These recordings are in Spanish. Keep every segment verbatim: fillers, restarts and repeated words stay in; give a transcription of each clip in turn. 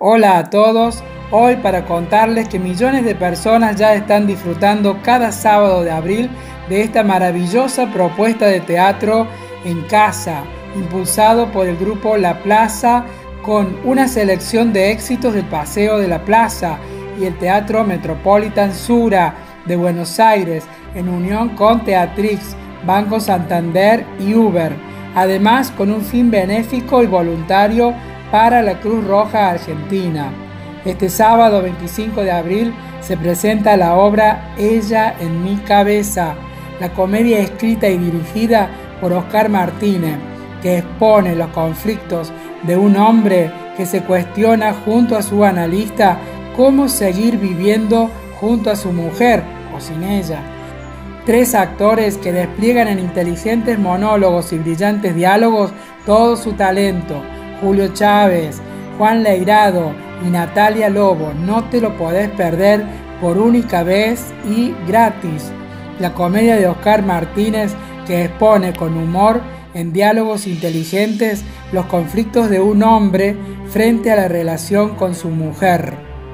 Hola a todos, hoy para contarles que millones de personas ya están disfrutando cada sábado de abril de esta maravillosa propuesta de teatro en casa, impulsado por el grupo La Plaza, con una selección de éxitos del Paseo de la Plaza y el Teatro Metropolitan Sura de Buenos Aires, en unión con Teatrix, Banco Santander y Uber, además con un fin benéfico y voluntario para la Cruz Roja Argentina. Este sábado veinticinco de abril se presenta la obra Ella en mi cabeza, la comedia escrita y dirigida por Oscar Martínez, que expone los conflictos de un hombre que se cuestiona junto a su analista cómo seguir viviendo junto a su mujer o sin ella. Tres actores que despliegan en inteligentes monólogos y brillantes diálogos todo su talento: Julio Chávez, Juan Leirado y Natalia Lobo. No te lo podés perder por única vez y gratis. La comedia de Oscar Martínez, que expone con humor, en diálogos inteligentes, los conflictos de un hombre frente a la relación con su mujer.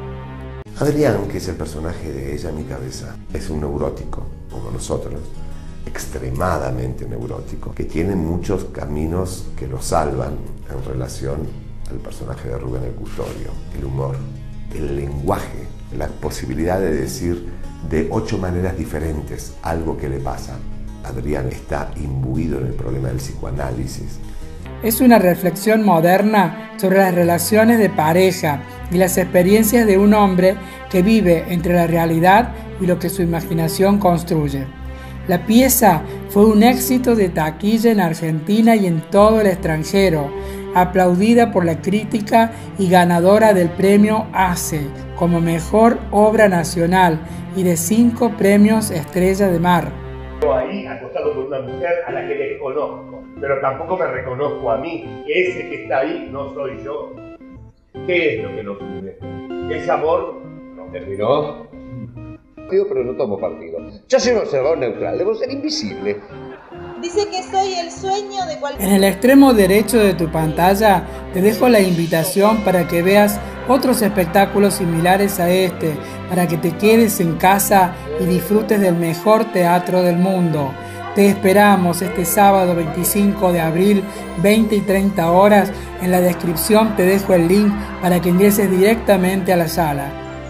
Adrián, que es el personaje de Ella en mi cabeza, es un neurótico, como nosotros, extremadamente neurótico, que tiene muchos caminos que lo salvan en relación al personaje de Rubén el Custodio. El humor, el lenguaje, la posibilidad de decir de ocho maneras diferentes algo que le pasa. Adrián está imbuido en el problema del psicoanálisis. Es una reflexión moderna sobre las relaciones de pareja y las experiencias de un hombre que vive entre la realidad y lo que su imaginación construye. La pieza fue un éxito de taquilla en Argentina y en todo el extranjero, aplaudida por la crítica y ganadora del premio A C E como mejor obra nacional y de cinco premios Estrella de Mar. Ahí acostado con una mujer a la que le conozco, pero tampoco me reconozco a mí. Ese que está ahí no soy yo. ¿Qué es lo que nos une? Ese amor no terminó. Pero no tomo partido. Yo soy un observador neutral, debo ser invisible. Dice que soy el sueño de cualquier... En el extremo derecho de tu pantalla te dejo la invitación para que veas otros espectáculos similares a este, para que te quedes en casa y disfrutes del mejor teatro del mundo. Te esperamos este sábado veinticinco de abril, veinte y treinta horas. En la descripción te dejo el link para que ingreses directamente a la sala.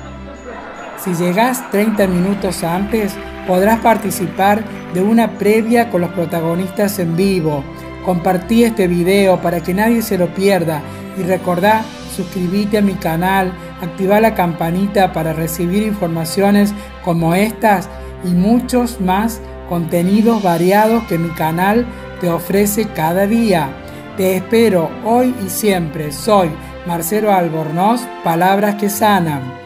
Si llegás treinta minutos antes, podrás participar de una previa con los protagonistas en vivo. Compartí este video para que nadie se lo pierda y recordá suscribirte a mi canal, activar la campanita para recibir informaciones como estas y muchos más contenidos variados que mi canal te ofrece cada día. Te espero hoy y siempre. Soy Marcelo Albornoz, Palabras que Sanan.